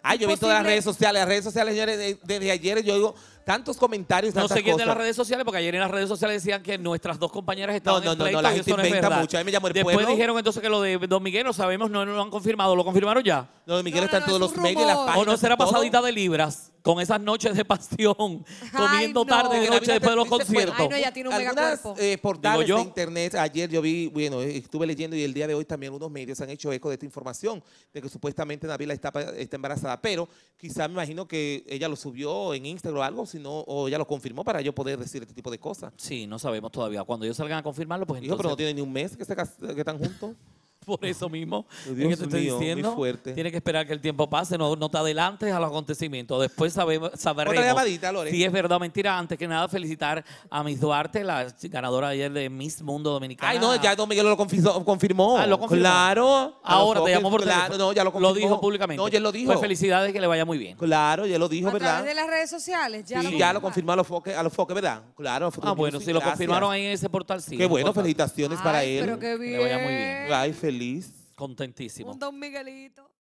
Ay, yo vi todas las redes sociales, señores, desde ayer yo digo tantos comentarios, No tantas sé quién cosas. de las redes sociales, porque ayer en las redes sociales decían que nuestras dos compañeras estaban en pleito, la y gente eso no es inventa verdad. mucho. A mí me llamó el Después pueblo. dijeron entonces que lo de Don Miguel no sabemos, no lo han confirmado. ¿Lo confirmaron ya? Don Miguel está en todos los medios, en las páginas. ¿O no será todo. pasadita de libras con esas noches de pasión, comiendo tarde de noche después de los conciertos? Ay, no, ella tiene un mega Algunas cuerpo. portales Digo de yo. internet, ayer yo vi, bueno, estuve leyendo y el día de hoy también unos medios han hecho eco de esta información, de que supuestamente Nabila está embarazada, pero quizá me imagino que ella lo subió en Instagram o algo, sino, o ella lo confirmó para yo poder decir este tipo de cosas. Sí, no sabemos todavía. Cuando ellos salgan a confirmarlo, pues Hijo, pero no entonces... tiene ni un mes que están juntos. Por eso mismo, Dios es que te estoy mío, muy diciendo, fuerte. tiene que esperar que el tiempo pase, no te adelantes a los acontecimientos. Después sabremos Otra llamadita, Lore. si es verdad o mentira. Antes que nada, felicitar a Miss Duarte, la ganadora ayer de Miss Mundo Dominicana. Ay, no, ya Don Miguel lo confirmó. Ah, ¿lo confirmó? Claro. Ahora te llamó por teléfono. Claro, no, ya lo confirmó. Lo dijo públicamente. No, ya lo dijo. Pues felicidades, que le vaya muy bien. Claro, ya lo dijo, A ¿verdad? través de las redes sociales. Ya Sí, lo ya lo confirmó a los foques, ¿verdad? Claro. Ah, bueno, si lo confirmaron ahí en ese portal, sí. Qué bueno, importante. felicitaciones para él. Pero qué Que bien. le vaya muy bien. Ay, feliz. Contentísimo. Un Don Miguelito.